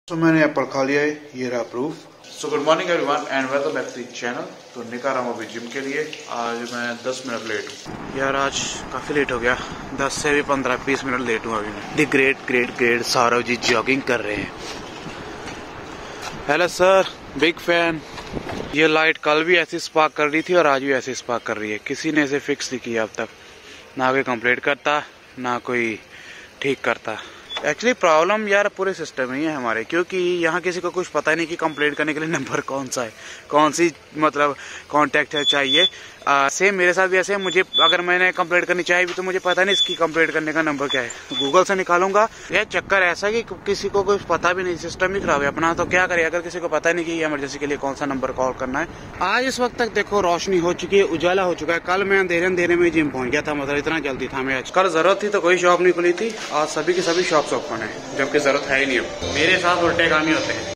तो मैंने एप्पल खा लिया है, ये रहा proof. So good morning everyone and welcome back to the channel. तो निकल रहा हूँ अभी जिम के लिए। आज मैं 10 मिनट लेट हूँ यार, आज काफ़ी लेट हो गया, 10 से भी 15-20 मिनट लेट हूँ अभी मैं। The great Saurav ji jogging कर रहे हैं। Hello sir, big fan. ये लाइट कल भी ऐसी स्पार्क कर रही थी और आज भी ऐसी स्पार्क कर रही है। किसी ने इसे फिक्स नहीं किया अब तक, ना कोई कंप्लीट करता ना कोई ठीक करता। एक्चुअली प्रॉब्लम यार पूरे सिस्टम ही है हमारे, क्योंकि यहाँ किसी को कुछ पता ही नहीं कि कंप्लेंट करने के लिए नंबर कौन सा है, कौन सी मतलब कांटेक्ट है चाहिए। सेम मेरे साथ भी ऐसे है। मुझे अगर मैंने कंप्लेंट करनी चाहिए भी तो मुझे पता नहीं इसकी कंप्लेंट करने का नंबर क्या है, तो गूगल से निकालूंगा। यह चक्कर ऐसा कि किसी को कुछ पता भी नहीं, सिस्टम ही खराब है अपना। तो क्या करे अगर किसी को पता नहीं कि इमरजेंसी के लिए कौन सा नंबर कॉल करना है। आज इस वक्त तक देखो रोशनी हो चुकी है, उजाला हो चुका है। कल मैं अंधेरे में जिम पहुंच गया था, मतलब इतना जल्दी था मैं आज। कल जरूरत थी तो कोई शॉप नहीं खुली थी, आज सभी की सभी शॉप ओपन है, जबकि जरूरत है ही नहीं। अब मेरे साथ उल्टे काम ही होते हैं।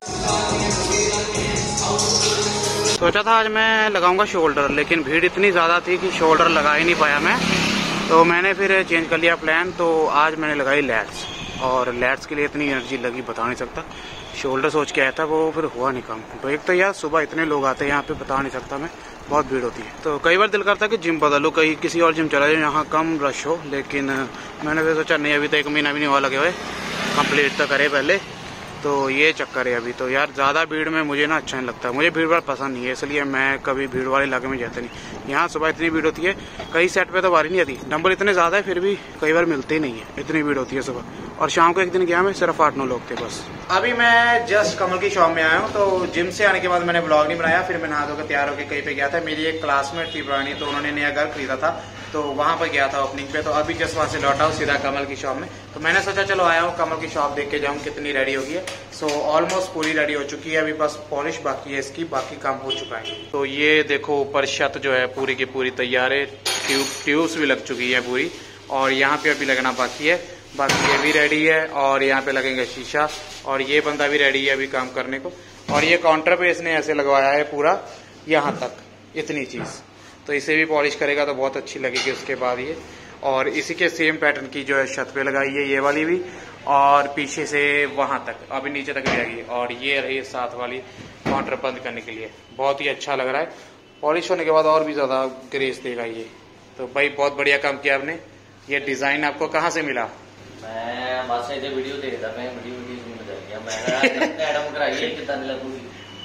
सोचा था आज मैं लगाऊंगा शोल्डर, लेकिन भीड़ इतनी ज्यादा थी कि शोल्डर लगा ही नहीं पाया मैं। तो मैंने फिर चेंज कर लिया प्लान। तो आज मैंने लगाई लैट्स, और लैट्स के लिए इतनी एनर्जी लगी बता नहीं सकता। शोल्डर सोच के आया था, वो फिर हुआ नहीं काम। तो एक तो यार सुबह इतने लोग आते हैं यहाँ पे, बता नहीं सकता मैं, बहुत भीड़ होती है। तो कई बार दिल करता है कि जिम बदलो, कहीं किसी और जिम चला जाए यहाँ कम रश हो। लेकिन मैंने फिर सोचा नहीं, अभी तो 1 महीना भी नहीं हुआ लगे हुए, कंप्लीट तो करे पहले। तो ये चक्कर है अभी। तो यार ज़्यादा भीड़ में मुझे ना अच्छा नहीं लगता, मुझे भीड़ भाड़ पसंद नहीं है, इसलिए मैं कभी भीड़ वाले इलाके में जाता नहीं। यहाँ सुबह इतनी भीड़ होती है, कई सेट पे तो बारी नहीं आती। नंबर इतने ज़्यादा है फिर भी कई बार मिलते ही नहीं है, इतनी भीड़ होती है सुबह। और शाम को एक दिन गया मैं, सिर्फ 8-9 लोग थे बस। अभी मैं जस्ट कमल की शॉप में आया हूँ। तो जिम से आने के बाद मैंने ब्लॉग नहीं बनाया, फिर मैं नहा धोकर तैयार होकर कहीं पे गया था। मेरी एक क्लासमेट थी पुरानी, तो उन्होंने नया घर खरीदा था, तो वहाँ पर गया था ओपनिंग पे। तो अभी जस्ट वहाँ से लौटा हूँ सीधा कमल की शॉप में। तो मैंने सोचा चलो आया हूँ कमल की शॉप देख के जाऊँ कितनी रेडी होगी है। सो ऑलमोस्ट पूरी रेडी हो चुकी है, अभी बस पॉलिश बाकी है इसकी, बाकी काम हो चुका है। तो ये देखो ऊपर छत जो है पूरी की पूरी तैयार है, ट्यूब्स भी लग चुकी है पूरी, और यहाँ पे अभी लगना बाकी है। बाकी ये भी रेडी है, और यहाँ पे लगेंगे शीशा, और ये बंदा भी रेडी है अभी काम करने को। और ये काउंटर पे इसने ऐसे लगवाया है पूरा यहाँ तक, इतनी चीज। तो इसे भी पॉलिश करेगा तो बहुत अच्छी लगेगी उसके बाद ये। और इसी के सेम पैटर्न की जो है छत पे लगाई है ये वाली भी, और पीछे से वहां तक अभी नीचे तक जाएगी। और ये रही साथ वाली काउंटर बंद करने के लिए। बहुत ही अच्छा लग रहा है, पॉलिश होने के बाद और भी ज्यादा ग्रेस देगा ये। तो भाई बहुत बढ़िया काम किया आपने। ये डिजाइन आपको कहाँ से मिला? मैं बस ऐसे वीडियो देखता, मैं वीडियो में चल गया, मैं एडम कराइए कितना लगूगी।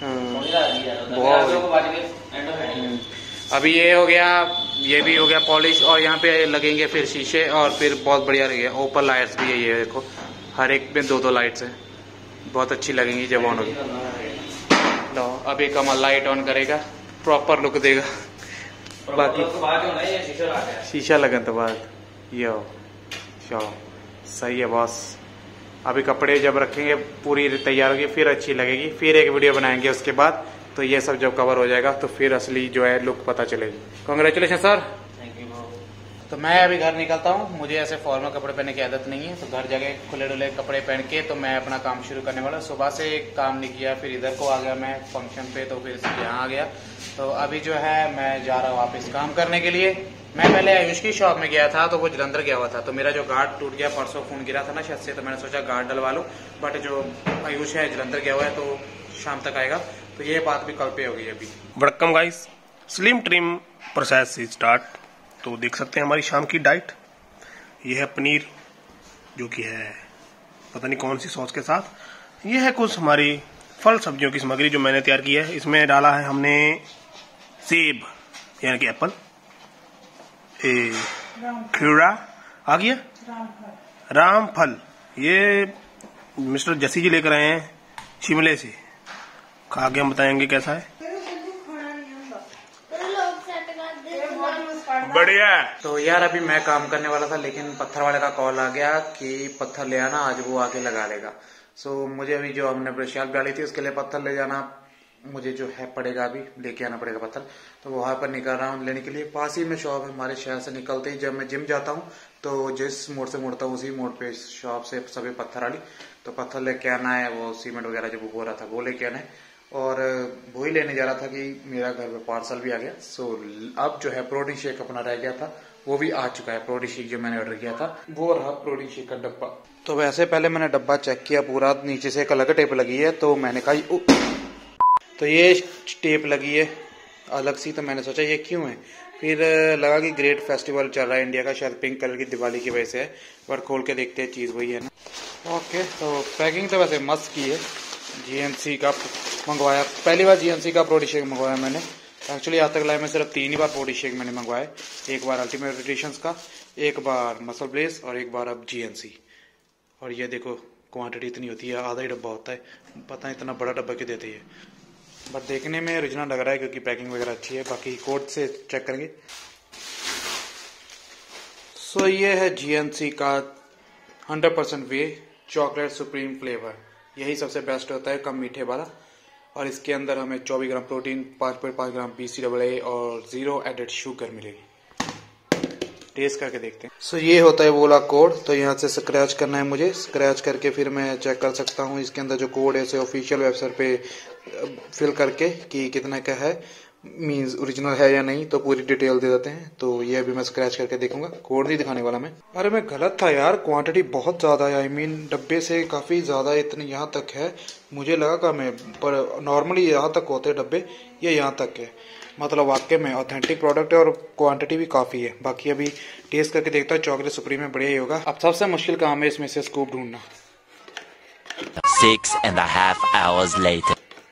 अभी ये हो गया, ये भी हो गया पॉलिश, और यहाँ पे लगेंगे फिर शीशे, और फिर बहुत बढ़िया रहेगा। ऊपर लाइट्स भी है, ये देखो हर एक में 2-2 लाइट्स हैं, बहुत अच्छी लगेंगी जब ऑन होगी। लो अभी कमल लाइट ऑन करेगा, प्रॉपर लुक देगा। बाकी शीशा लगन तो बाद यो सही है बॉस। अभी कपड़े जब रखेंगे पूरी तैयार होगी फिर अच्छी लगेगी, फिर एक वीडियो बनाएंगे उसके बाद। तो ये सब जब कवर हो जाएगा तो फिर असली जो है लुक पता चलेगी। Congratulation sir. Thank you. तो मैं अभी घर निकलता हूँ, मुझे ऐसे फॉर्मल कपड़े पहनने की आदत नहीं है। तो घर जाके खुले डुले कपड़े पहन के तो मैं अपना काम शुरू करने वाला। सुबह से काम नहीं किया, फिर इधर को आ गया मैं फंक्शन पे, तो फिर यहाँ आ गया। तो अभी जो है मैं जा रहा हूँ वापस काम करने के लिए। मैं पहले आयुष की शॉप में गया था, तो वो जलंधर गया हुआ था। तो मेरा जो गार्ड टूट गया, परसों फोन गिरा था ना छत से, तो मैंने सोचा गार्ड डलवा लूं। बट जो आयुष है जलंधर गया हुआ है, तो शाम तक आएगा। तो ये बात भी कल पे होगी अभी। Welcome guys, slim trim process से स्टार्ट। तो देख सकते हैं हमारी शाम की डाइट। ये है पनीर, जो कि है पता नहीं कौन सी सॉस के साथ। ये है कुछ हमारी फल सब्जियों की सामग्री जो मैंने तैयार की है। इसमें डाला है हमने सेब यानी कि एप्पल, खीरा आ गया, रामफल। ये मिस्टर जसी जी लेकर आए हैं शिमले से, खा के हम बताएंगे कैसा है। बढ़िया। तो यार अभी मैं काम करने वाला था, लेकिन पत्थर वाले का कॉल आ गया कि पत्थर ले आना, आज वो आके लगा लेगा। सो मुझे अभी जो हमने ब्रशियाल डाली थी उसके लिए पत्थर ले जाना मुझे जो है पड़ेगा, अभी लेके आना पड़ेगा पत्थर। तो वहां पर निकल रहा हूँ लेने के लिए। पास ही में शॉप है हमारे शहर से निकलते ही। जब मैं जिम जाता हूँ तो जिस मोड़ से मुड़ता हूँ उसी मोड़ पे शॉप से सभी पत्थर वाली। तो पत्थर लेके आना है, वो सीमेंट वगैरह जब हो रहा था वो लेके आना है। और वो ही लेने जा रहा था कि मेरा घर पे पार्सल भी आ गया। सो अब जो है प्रोटीन शेक अपना रह गया था, वो भी आ चुका है। प्रोटीशीक जो मैंने ऑर्डर किया था वो रहा प्रोटीशीक का डब्बा। तो वैसे पहले मैंने डब्बा चेक किया पूरा, नीचे से एक अलग टेप लगी है, तो मैंने कहा तो ये टेप लगी है अलग सी, तो मैंने सोचा ये क्यों है। फिर लगा कि ग्रेट फेस्टिवल चल रहा है इंडिया का, शायद पिंक कलर की दिवाली की वजह से है, पर खोल के देखते हैं चीज़ वही है ना। ओके, तो पैकिंग तो वैसे मस्त की है। GNC का मंगवाया, पहली बार GNC का प्रोटीशेक मंगवाया मैंने। एक्चुअली आज तक लाइफ में सिर्फ 3 ही बार प्रोटीशेक मैंने मंगवाए, एक बार अल्टीमेट न्यूट्रिशंस का, एक बार मसल ब्लेस और एक बार अब GNC। और ये देखो क्वांटिटी इतनी होती है, आधा ही डब्बा होता है, पता नहीं इतना बड़ा डब्बा क्यों देते हैं, बट देखने में ओरिजिनल लग रहा है क्योंकि पैकिंग वगैरह अच्छी है। बाकी कोड से चेक करेंगे। सो ये है GNC का 100% वे चॉकलेट सुप्रीम फ्लेवर, यही सबसे बेस्ट होता है, कम मीठे वाला। और इसके अंदर हमें 24 ग्राम प्रोटीन, 5.5 ग्राम BCAA और 0 एडेड शुगर मिलेगी। टेस्ट करके देखते हैं। सो ये होता है वो वाला कोड, तो यहाँ से स्क्रैच करना है मुझे, स्क्रैच करके फिर मैं चेक कर सकता हूँ इसके अंदर जो कोड है इसे ऑफिशियल वेबसाइट पे फिल करके कि कितना क्या है, मींस ओरिजिनल है या नहीं, तो पूरी डिटेल दे देते हैं। तो ये अभी मैं स्क्रैच करके देखूंगा, कोड नहीं दिखाने वाला मैं। अरे मैं गलत था यार, क्वांटिटी बहुत ज्यादा है, आई मीन डब्बे से काफी ज्यादा इतने यहाँ तक है, मुझे लगा कम है, पर नॉर्मली यहाँ तक होते हैं डब्बे, ये यहाँ तक है, मतलब वाकई में ऑथेंटिक प्रोडक्ट है और क्वांटिटी भी काफी है। बाकी अभी टेस्ट करके देखता हूँ, चॉकलेट सुप्रीम में बढ़िया ही होगा। अब सबसे मुश्किल काम है इसमें से स्कूप ढूंढना। 6.5 hours later.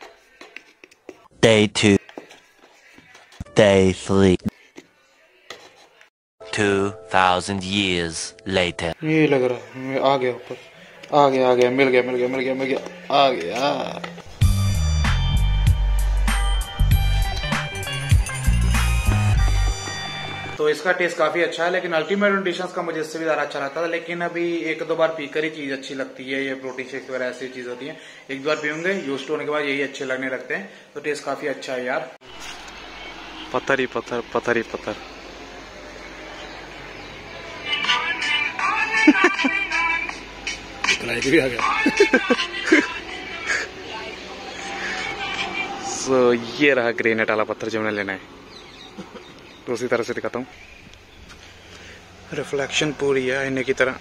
Day 2. Day 3. 2000 years later. ये लग रहा है आ गया ऊपर, आ गया, मिल गया, आ गया। तो इसका टेस्ट काफी अच्छा है, लेकिन अल्टीमेट न्यूट्रिशंस का मुझे इससे भी ज्यादा अच्छा लगता था। लेकिन अभी 1-2 बार पीकर ही चीज अच्छी लगती है, ये प्रोटीन शेक वगैरह ऐसी चीज होती है, 1-2 बार पीऊंगे, यूज होने के बाद यही अच्छे लगने लगते हैं। तो टेस्ट काफी अच्छा है यार। पत्थर ही पत्थर, पत्थर ही पत्थर। भी आ गया। सो ये रहा ग्रेनेट वाला पत्थर जो मैंने लेना है, तो उसी तरह से दिखाता हूँ। रिफ्लेक्शन पूरी है आईने की तरह,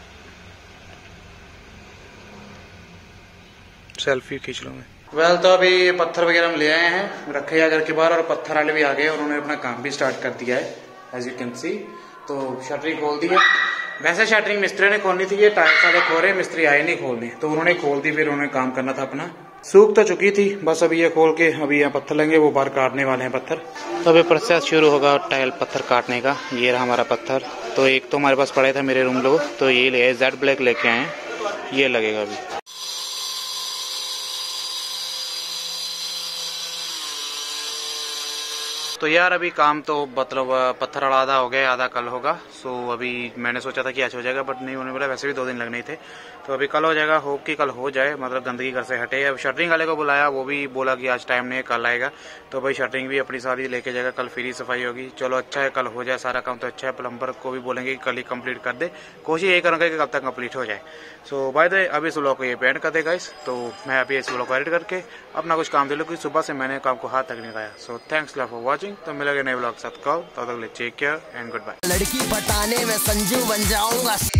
सेल्फी खींच लो मैं। वेल, तो अभी पत्थर वगैरह हम ले आए हैं, रखे हैं घर के बाहर, और पत्थर वाले भी आ गए और उन्होंने अपना काम भी स्टार्ट कर दिया है, एज यू कैन सी। तो शटरिंग खोल दी है। वैसे शटरिंग मिस्त्री ने खोलनी थी, ये टायर सारे खोले, मिस्त्री आए नहीं खोलने, तो उन्होंने खोल दी, फिर उन्होंने काम करना था अपना। सूख तो चुकी थी, बस अभी ये खोल के अभी यहाँ पत्थर लेंगे, वो बाहर काटने वाले हैं पत्थर। तो अभी प्रोसेस शुरू होगा टाइल पत्थर काटने का। ये रहा हमारा पत्थर, तो एक तो हमारे पास पड़े थे मेरे रूम लोग, तो ये ले जेड ब्लैक लेके आए हैं, ये लगेगा अभी। तो यार अभी काम तो मतलब पत्थर आधा हो गया, आधा कल होगा। सो अभी मैंने सोचा था कि आज हो जाएगा, बट नहीं होने वाला, वैसे भी 2 दिन लगने थे, तो अभी कल हो जाएगा। होप कि कल हो जाए, मतलब गंदगी घर से हटे। अब शटरिंग वाले को बुलाया, वो भी बोला कि आज टाइम नहीं है, कल आएगा। तो भाई शटरिंग भी अपनी सारी लेके जाएगा, कल फ्री सफाई होगी। चलो अच्छा है, कल हो जाए सारा काम तो अच्छा है। प्लम्बर को भी बोलेंगे कि कल ही कंप्लीट कर दे, कोशिश यही करूँगा कि कब तक कंप्लीट हो जाए। सो बाय द वे अभी इस व्लॉग को ये पेंट कर देगा गाइस, तो मैं अभी इस व्लॉग को एडिट करके अपना कुछ काम दे लूँ, क्योंकि सुबह से मैंने काम को हाथ तक नहीं लगाया। सो थैंक्स फॉर वॉचिंग, तो मिलेंगे नए व्लॉग के साथ। कॉल तब तक take care and goodbye. लड़की पटाने में संजू बन जाऊंगा।